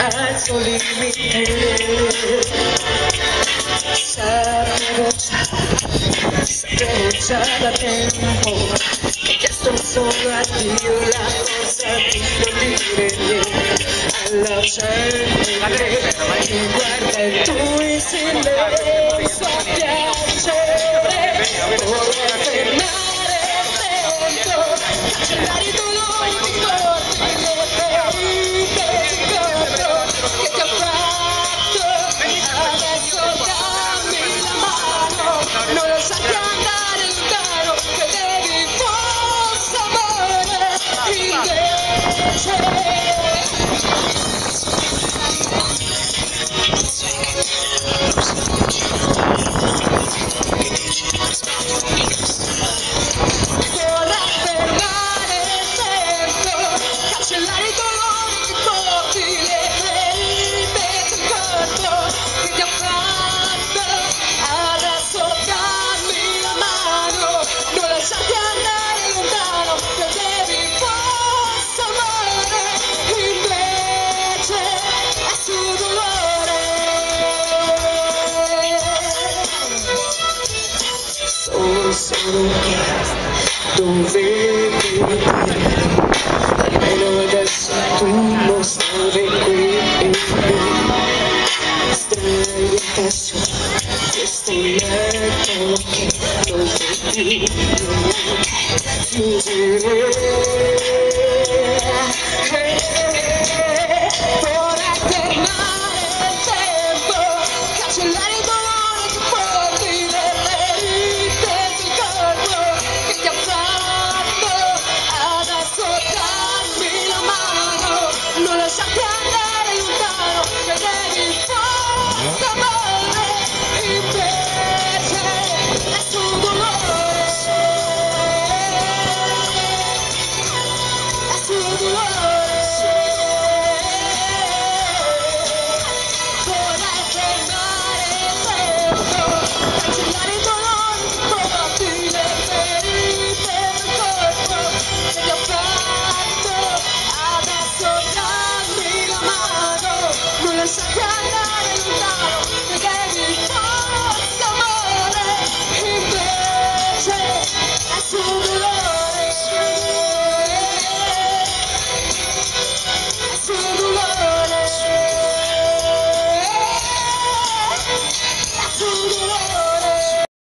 alzo limite. Sapevo già da tempo che chiesto solo a Dio la cosa di non dire niente alla gente che guarda il tuo in silenzio a piacere. Vorrei fermare il tempo, cancellare i dolori, i ricordi, le ferite, il ricordo che ti ha fatto. Adesso dammi la mano, non lasciarti andare lontano, credevi fosse amore, invece. Solo che dovevi almeno adesso tu non stavi qui stai adesso questo letto che non vedi più fingere.